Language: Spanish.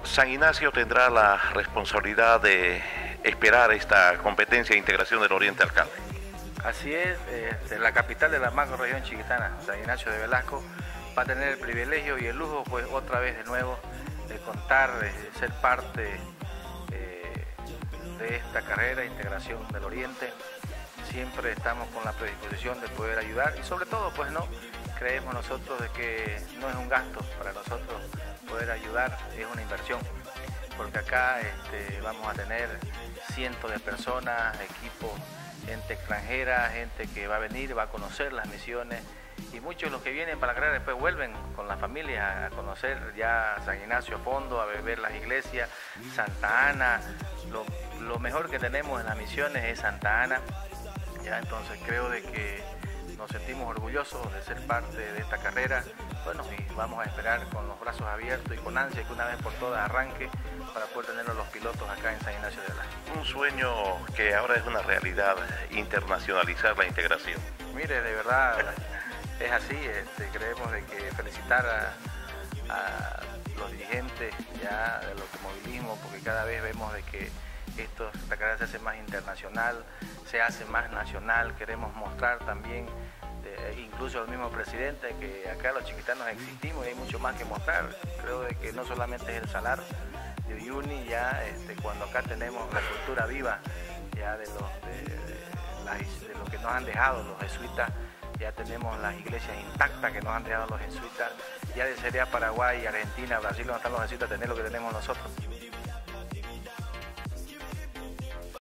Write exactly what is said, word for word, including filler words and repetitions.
San Ignacio tendrá la responsabilidad de esperar esta competencia de integración del Oriente, alcalde. Así es, eh, la capital de la macrorregión chiquitana, San Ignacio de Velasco, va a tener el privilegio y el lujo, pues otra vez de nuevo, de contar, de ser parte eh, de esta carrera de integración del Oriente. Siempre estamos con la predisposición de poder ayudar y sobre todo, pues no, creemos nosotros de que no es un gasto para nosotros poder ayudar, es una inversión, porque acá este, vamos a tener cientos de personas, equipos, gente extranjera, gente que va a venir, va a conocer las misiones y muchos de los que vienen para la carrera después vuelven con la familia a conocer ya San Ignacio a fondo, a ver las iglesias, Santa Ana, lo, lo mejor que tenemos en las misiones es Santa Ana, ya entonces creo de que nos sentimos orgullosos de ser parte de esta carrera, bueno, y vamos a esperar con los brazos abiertos y con ansia que una vez por todas arranque para poder tener a los pilotos acá en San Ignacio de Velasco. Un sueño que ahora es una realidad, internacionalizar la integración. Mire, de verdad es así, este, creemos de que felicitar a, a los dirigentes ya del automovilismo, porque cada vez vemos de que esto, esta carrera se hace más internacional, se hace más nacional, queremos mostrar también, de, incluso al mismo presidente, que acá los chiquitanos existimos y hay mucho más que mostrar. Creo de que no solamente es el salar de Uyuni, ya este, cuando acá tenemos la cultura viva ya de, los, de, de, las, de lo que nos han dejado los jesuitas, ya tenemos las iglesias intactas que nos han dejado los jesuitas, ya de sería Paraguay, Argentina, Brasil, donde están los jesuitas, tener lo que tenemos nosotros.